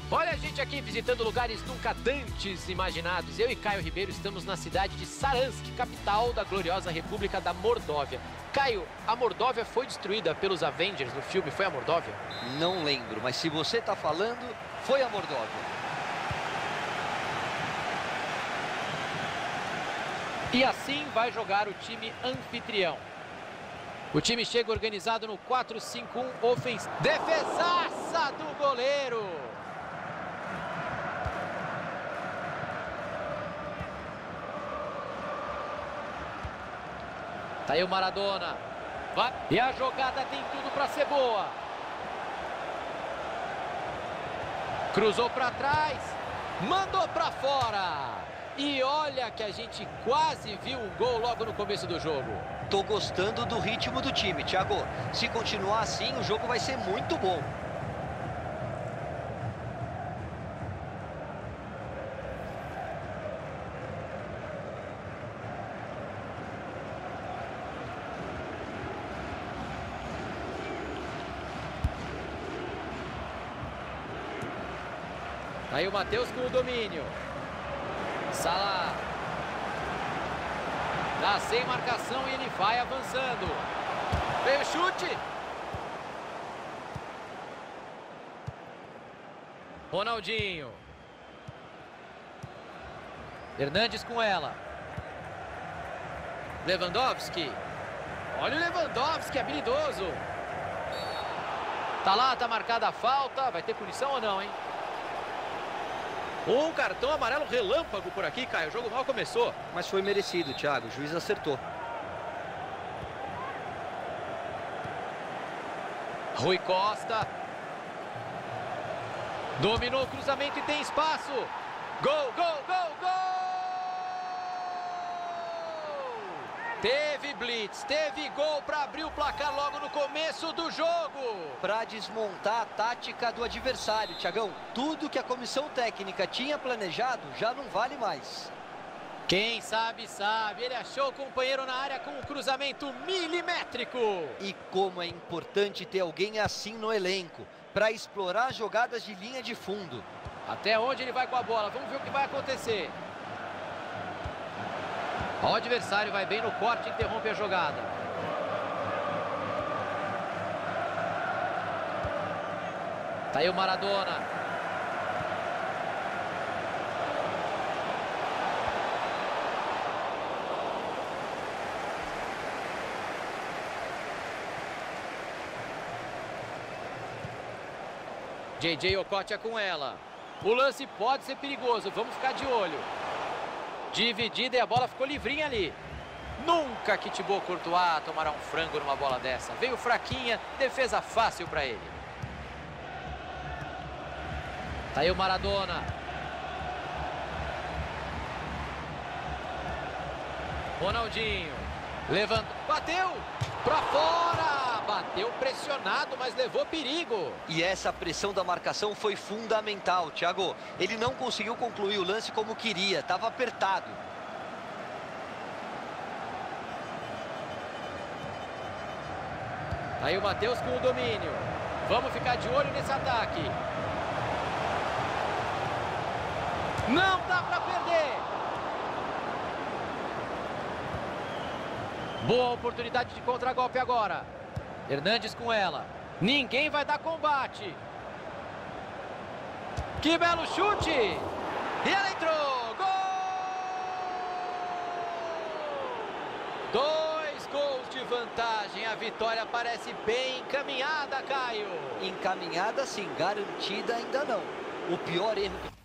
Olha a gente aqui visitando lugares nunca antes imaginados. Eu e Caio Ribeiro estamos na cidade de Saransk, capital da gloriosa República da Mordóvia. Caio, a Mordóvia foi destruída pelos Avengers no filme, foi a Mordóvia? Não lembro, mas se você tá falando, foi a Mordóvia. E assim vai jogar o time anfitrião. O time chega organizado no 4-5-1 ofensivo. Defesaça do goleiro! Tá aí o Maradona. Vai. E a jogada tem tudo para ser boa. Cruzou para trás. Mandou para fora. E olha que a gente quase viu um gol logo no começo do jogo. Tô gostando do ritmo do time, Thiago. Se continuar assim, o jogo vai ser muito bom. Aí o Matheus com o domínio. Salah. Dá sem marcação e ele vai avançando. Veio o chute. Ronaldinho. Hernandes com ela. Lewandowski. Olha o Lewandowski, habilidoso. Tá lá, tá marcada a falta. Vai ter punição ou não, hein? Um cartão amarelo relâmpago por aqui, Caio. O jogo mal começou. Mas foi merecido, Thiago. O juiz acertou. Rui Costa. Dominou o cruzamento e tem espaço. Gol, gol, gol, gol! Teve blitz, teve gol para abrir o placar logo no começo do jogo. Para desmontar a tática do adversário, Thiagão. Tudo que a comissão técnica tinha planejado já não vale mais. Quem sabe, sabe. Ele achou o companheiro na área com um cruzamento milimétrico. E como é importante ter alguém assim no elenco, para explorar jogadas de linha de fundo. Até onde ele vai com a bola? Vamos ver o que vai acontecer. O adversário vai bem no corte e interrompe a jogada. Tá aí o Maradona. JJ Okocha com ela. O lance pode ser perigoso, vamos ficar de olho. Dividida e a bola ficou livrinha ali. Nunca que Thibaut Courtois tomará um frango numa bola dessa. Veio fraquinha, defesa fácil para ele. Tá aí o Maradona. Ronaldinho. Levantou. Bateu. Pra fora. Bateu pressionado, mas levou perigo. E essa pressão da marcação foi fundamental, Thiago. Ele não conseguiu concluir o lance como queria. Estava apertado. Aí o Matheus com o domínio. Vamos ficar de olho nesse ataque. Não dá pra perder. Boa oportunidade de contragolpe agora. Hernandes com ela. Ninguém vai dar combate. Que belo chute. E ela entrou. Gol! 2 gols de vantagem. A vitória parece bem encaminhada, Caio. Encaminhada sim, garantida ainda não. O pior erro que